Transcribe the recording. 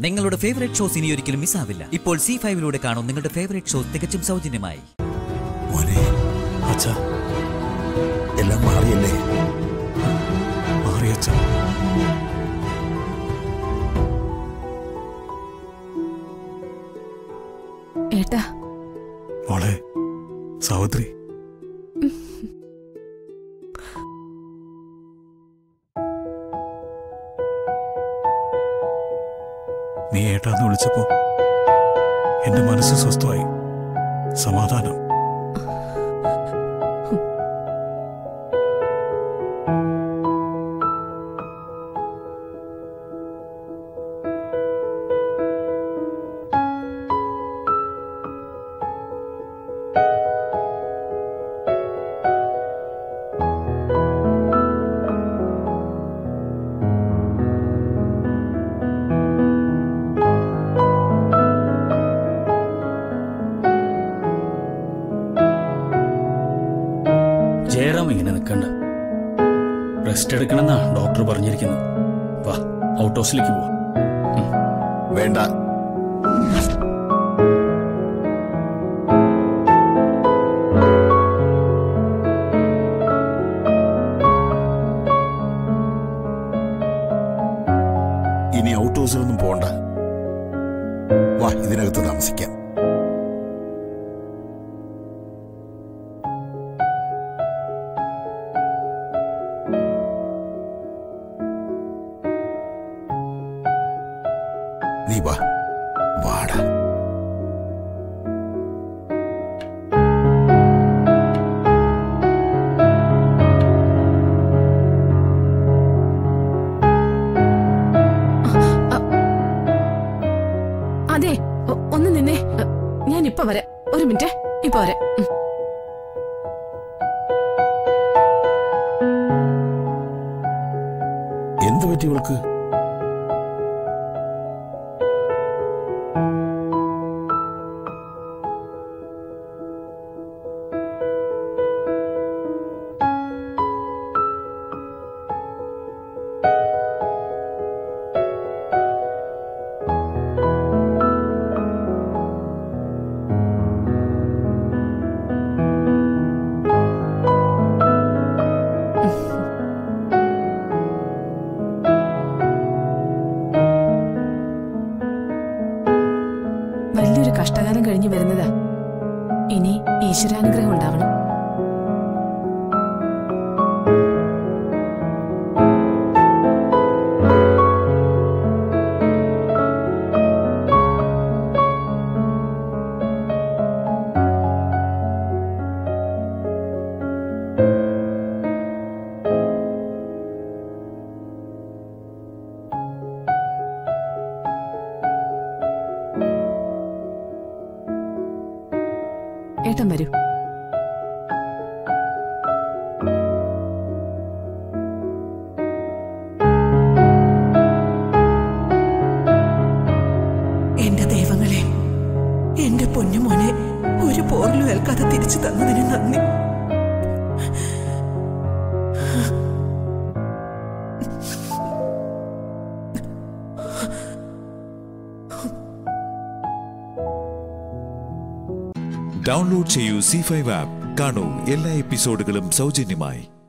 നിങ്ങളുടെ favourite shows ഇനി ഒരിക്കലും മിസ്സാവില്ല. ഇപ്പോൾ C5 കാണും നിങ്ങളുടെ ഫേവറേറ്റ് ഷോസ് തികച്ചും സൗജന്യമായി. എല്ലാം മാറിയല്ലേ? മാറിയച്ച. ഏട്ടാ. മോളെ സാവിത്രി. നീ ഏട്ടാന്ന് വിളിച്ചപ്പോ എന്റെ മനസ്സ് സ്വസ്ഥമായി. സമാധാനം. ജയറാം ഇങ്ങനെ നിൽക്കണ്ട. റെസ്റ്റ് എടുക്കണമെന്നാ ഡോക്ടർ പറഞ്ഞിരിക്കുന്നത്. വാ, ഔട്ട് ഹൗസിലേക്ക് പോവാ. വേണ്ട. ഇനി ഔട്ട് ഹൗസിലൊന്നും പോണ്ട. വാ, ഇതിനകത്ത് താമസിക്കാം. നീ വാ, വാടാ. അതെ, ഒന്ന് നിന്നെ. ഞാൻ ഇപ്പൊ വരാം. ഒരു മിനിറ്റ്, ഇപ്പൊ വരാം. എന്ത് പറ്റി ഇവൾക്ക്? വലിയൊരു കഷ്ടകാലം കഴിഞ്ഞു വരുന്നതാ. ഇനി ഈശ്വരാനുഗ്രഹം ഉണ്ടാവണം. ഏട്ടൻ വരൂ. എന്റെ ദൈവങ്ങളെ, എന്റെ പൊന്നുമോനെ ഒരു പോറിലും ഏൽക്കാതെ തിരിച്ചു തന്നതിന് നന്ദി. ഡൗൺലോഡ് ചെയ്യൂ C5 ആപ്പ്. കാണൂ എല്ലാ എപ്പിസോഡുകളും സൗജന്യമായി.